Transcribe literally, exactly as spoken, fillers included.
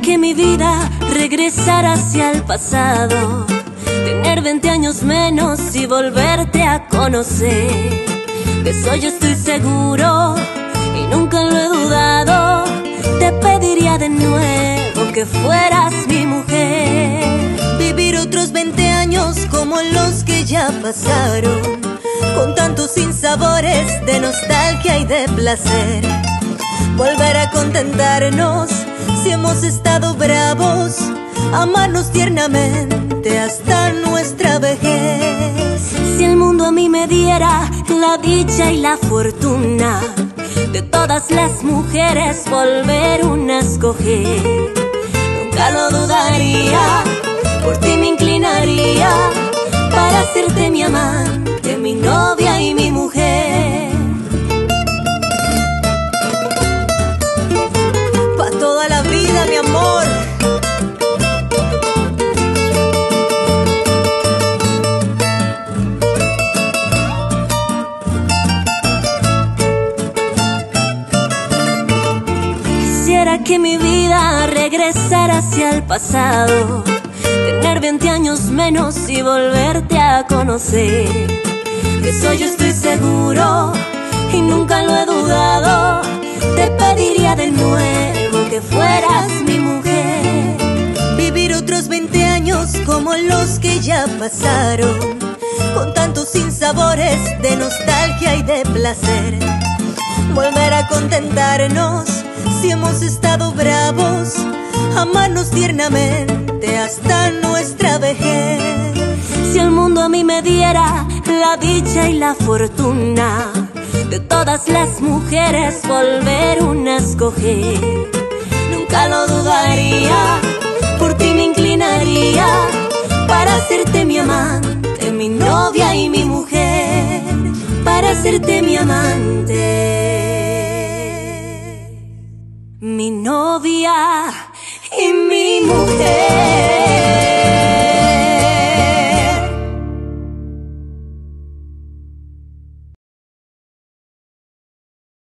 que mi vida regresara hacia el pasado, tener veinte años menos y volverte a conocer. De eso yo estoy seguro y nunca lo he dudado. Te pediría de nuevo que fueras mi mujer. Vivir otros veinte años como los que ya pasaron, con tantos sinsabores de nostalgia y de placer. Volver a contentarnos si hemos estado bravos, amarnos tiernamente hasta nuestra vejez. Si el mundo a mí me diera la dicha y la fortuna, de todas las mujeres volver una a escoger, nunca lo dudaría, por ti me inclinaría para hacerte mi amante, mi novia y mi mujer. Pa' toda la vida, mi amor. Quisiera que mi vida regresara hacia el pasado, tener veinte años menos y volverte a conocer. De eso yo estoy seguro y nunca lo he dudado. Te pediría de nuevo que fueras mi mujer. Vivir otros veinte años como los que ya pasaron, con tantos sinsabores de nostalgia y de placer. Volver a contentarnos si hemos estado bravos, amarnos tiernamente hasta nuestra vejez. Si el mundo a mí me diera la dicha y la fortuna, de todas las mujeres volver una a escoger, nunca lo dudaría, por ti me inclinaría para hacerte mi amante, mi novia y mi mujer, para hacerte mi amante, mi novia y mi mujer.